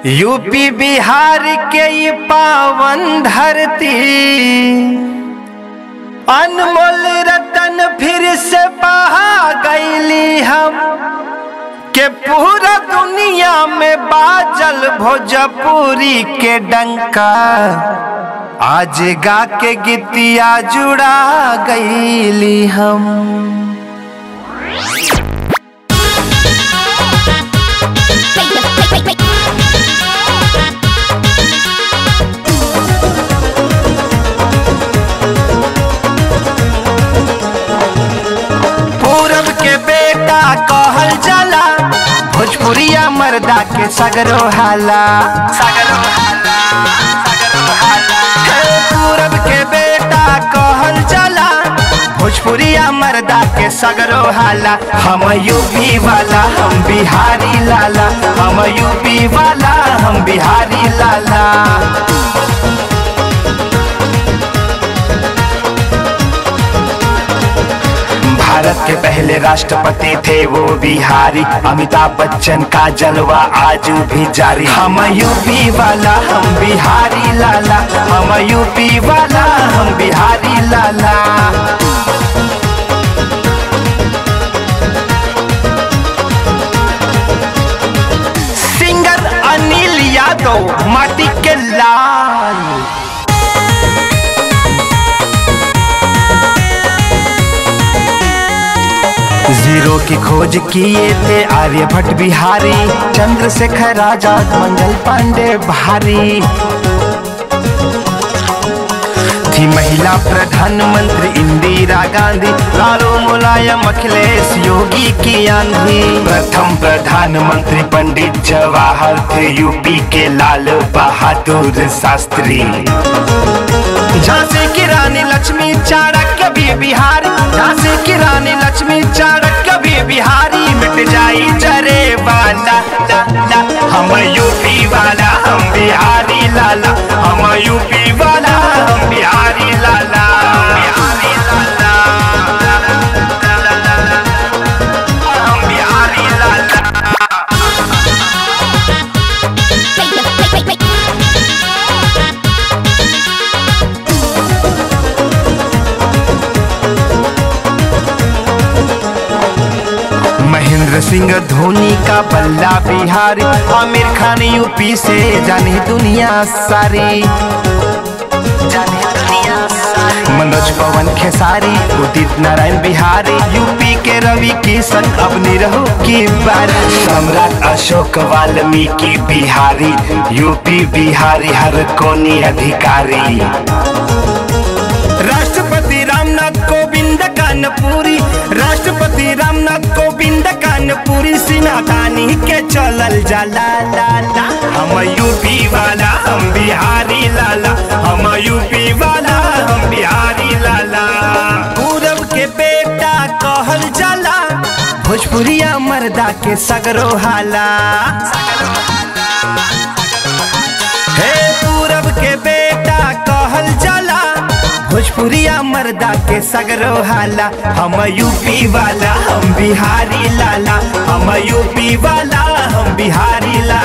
UP Bihar के ये पावन धरती अनमोल रतन फिर से बहा गईली हम के पूरा दुनिया में बाजल भोजपुरी के डंका आज गा के गीतिया जुड़ा गईली हम। पूरब के बेटा कहल जाला भोजपुरिया मर्दा के सगरो हाला, सगरो हाला, सगरो हाला। पूरब के बेटा कहल जाला भोजपुरिया मर्दा के सगरो हाला। हम यूपी वाला हम बिहारी लाला, हम यूपी वाला हम बिहारी लाला। भारत के पहले राष्ट्रपति थे वो बिहारी, अमिताभ बच्चन का जलवा आज भी जारी। हम यूपी वाला हम बिहारी लाला, हम यूपी वाला हम बिहारी लाला। सिंगर अनिल यादव माटी के लाल। जीरो की खोज किए थे आर्यभट्ट बिहारी, चंद्रशेखर आजाद मंगल पांडे भारी। थी महिला प्रधानमंत्री इंदिरा गांधी, लालू मुलायम अखिलेश योगी की आंधी। प्रथम प्रधानमंत्री पंडित जवाहर थे, यूपी के लाल बहादुर शास्त्री। झांसी की रानी लक्ष्मी चाणक्य भी बिहारी, झांसी की रानी लक्ष्मी चाणक्य भी बिहारी। मिट जाई जरे वाला ला, ला। हम यूपी वाला हम बिहारी लाला, हम यूपी वाला हम बिहारी लाला, बिहारी लाला, हम बिहारी लाला। महेंद्र सिंह धोनी का बल्ला बिहारी, आमिर खान यूपी से जाने दुनिया सारी, जाने दुनिया सारी। मनोज पवन खेसारी, उदित नारायण बिहारी, यूपी के रवि किशन अब निरहु की बारी। सम्राट अशोक वाल्मीकि बिहारी, यूपी बिहारी हर कोनी अधिकारी। राष्ट्रपति रामनाथ कोविंद कानपुरी, राष्ट्रपति रामनाथ कोविंद कानपुरी। सिनातानी के चलल जाला ला ला। हम यूपी वाला हम बिहारी लाला, हम यूपी वाला हम बिहारी लाला। पूरब के बेटा कहल जाला भोजपुरिया मर्दा के सगरो हाला। हे पूरब के बेटा कहल जाला भोजपुरिया मर्दा के सगरो हाला। हम यूपी वाला हम बिहारी लाला, हम यूपी वाला हम बिहारी लाला।